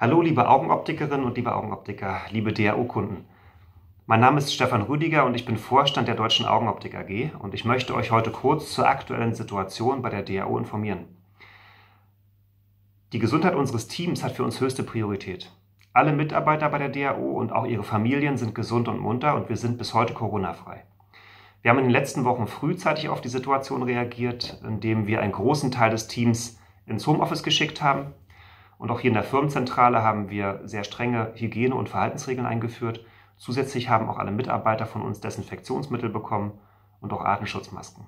Hallo liebe Augenoptikerinnen und liebe Augenoptiker, liebe DRO-Kunden. Mein Name ist Stefan Rüdiger und ich bin Vorstand der Deutschen Augenoptik AG und ich möchte euch heute kurz zur aktuellen Situation bei der DRO informieren. Die Gesundheit unseres Teams hat für uns höchste Priorität. Alle Mitarbeiter bei der DRO und auch ihre Familien sind gesund und munter und wir sind bis heute Corona-frei. Wir haben in den letzten Wochen frühzeitig auf die Situation reagiert, indem wir einen großen Teil des Teams ins Homeoffice geschickt haben. Und auch hier in der Firmenzentrale haben wir sehr strenge Hygiene- und Verhaltensregeln eingeführt. Zusätzlich haben auch alle Mitarbeiter von uns Desinfektionsmittel bekommen und auch Atemschutzmasken.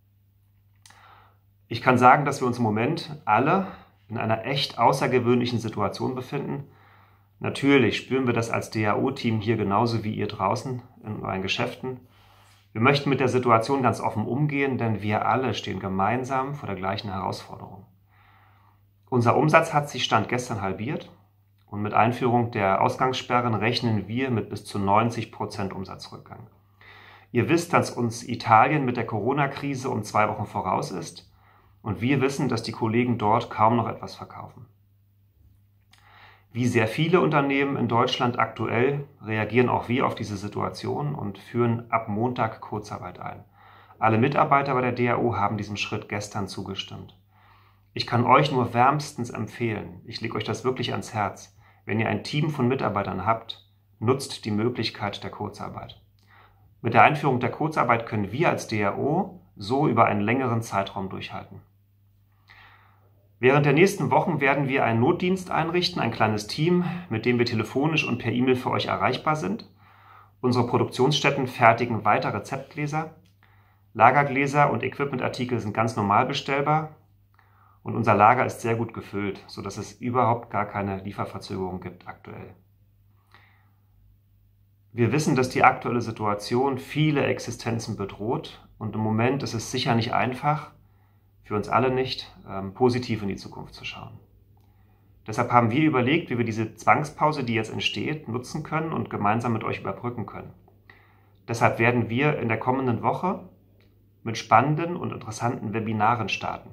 Ich kann sagen, dass wir uns im Moment alle in einer echt außergewöhnlichen Situation befinden. Natürlich spüren wir das als DRO-Team hier genauso wie ihr draußen in euren Geschäften. Wir möchten mit der Situation ganz offen umgehen, denn wir alle stehen gemeinsam vor der gleichen Herausforderung. Unser Umsatz hat sich Stand gestern halbiert und mit Einführung der Ausgangssperren rechnen wir mit bis zu 90% Umsatzrückgang. Ihr wisst, dass uns Italien mit der Corona-Krise um 2 Wochen voraus ist und wir wissen, dass die Kollegen dort kaum noch etwas verkaufen. Wie sehr viele Unternehmen in Deutschland aktuell reagieren auch wir auf diese Situation und führen ab Montag Kurzarbeit ein. Alle Mitarbeiter bei der DRO haben diesem Schritt gestern zugestimmt. Ich kann euch nur wärmstens empfehlen, ich lege euch das wirklich ans Herz, wenn ihr ein Team von Mitarbeitern habt, nutzt die Möglichkeit der Kurzarbeit. Mit der Einführung der Kurzarbeit können wir als DRO so über einen längeren Zeitraum durchhalten. Während der nächsten Wochen werden wir einen Notdienst einrichten, ein kleines Team, mit dem wir telefonisch und per E-Mail für euch erreichbar sind. Unsere Produktionsstätten fertigen weiter Rezeptgläser, Lagergläser und Equipmentartikel sind ganz normal bestellbar. Und unser Lager ist sehr gut gefüllt, sodass es überhaupt gar keine Lieferverzögerung gibt aktuell. Wir wissen, dass die aktuelle Situation viele Existenzen bedroht und im Moment ist es sicher nicht einfach, für uns alle nicht, positiv in die Zukunft zu schauen. Deshalb haben wir überlegt, wie wir diese Zwangspause, die jetzt entsteht, nutzen können und gemeinsam mit euch überbrücken können. Deshalb werden wir in der kommenden Woche mit spannenden und interessanten Webinaren starten.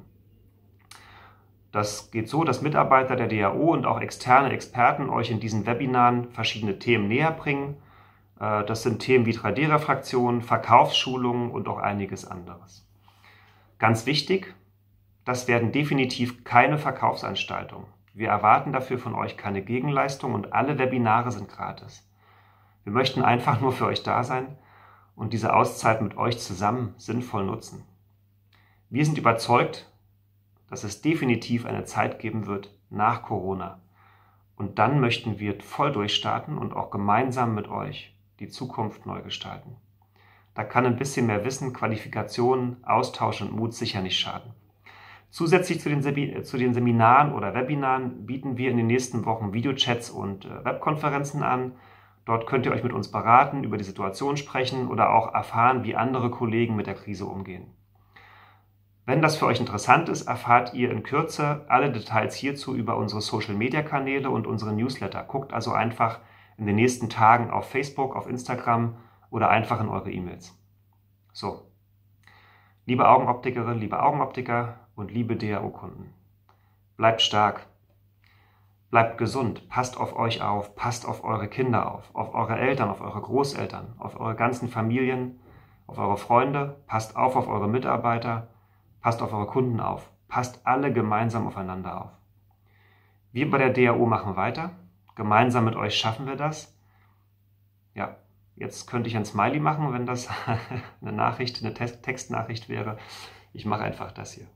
Das geht so, dass Mitarbeiter der DRO und auch externe Experten euch in diesen Webinaren verschiedene Themen näher bringen. Das sind Themen wie 3D-Refraktion, Verkaufsschulungen und auch einiges anderes. Ganz wichtig, das werden definitiv keine Verkaufsanstaltungen. Wir erwarten dafür von euch keine Gegenleistung und alle Webinare sind gratis. Wir möchten einfach nur für euch da sein und diese Auszeit mit euch zusammen sinnvoll nutzen. Wir sind überzeugt, dass es definitiv eine Zeit geben wird nach Corona. Und dann möchten wir voll durchstarten und auch gemeinsam mit euch die Zukunft neu gestalten. Da kann ein bisschen mehr Wissen, Qualifikation, Austausch und Mut sicher nicht schaden. Zusätzlich zu den Seminaren oder Webinaren bieten wir in den nächsten Wochen Videochats und Webkonferenzen an. Dort könnt ihr euch mit uns beraten, über die Situation sprechen oder auch erfahren, wie andere Kollegen mit der Krise umgehen. Wenn das für euch interessant ist, erfahrt ihr in Kürze alle Details hierzu über unsere Social-Media-Kanäle und unsere Newsletter. Guckt also einfach in den nächsten Tagen auf Facebook, auf Instagram oder einfach in eure E-Mails. So, liebe Augenoptikerinnen, liebe Augenoptiker und liebe DRO-Kunden, bleibt stark, bleibt gesund, passt auf euch auf, passt auf eure Kinder auf eure Eltern, auf eure Großeltern, auf eure ganzen Familien, auf eure Freunde, passt auf eure Mitarbeiter, passt auf eure Kunden auf. Passt alle gemeinsam aufeinander auf. Wir bei der DRO machen weiter. Gemeinsam mit euch schaffen wir das. Ja, jetzt könnte ich ein Smiley machen, wenn das eine Nachricht, eine Textnachricht wäre. Ich mache einfach das hier.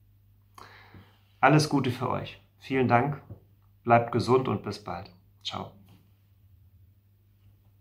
Alles Gute für euch. Vielen Dank. Bleibt gesund und bis bald. Ciao.